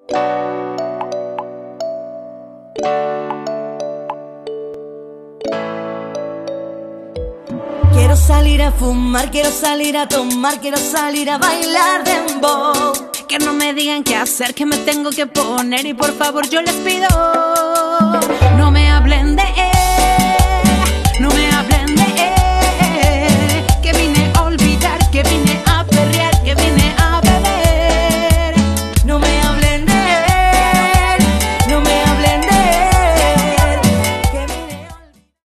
Quiero salir a fumar, quiero salir a tomar, quiero salir a bailar dembow. Que no me digan qué hacer, que me tengo que poner y por favor yo les pido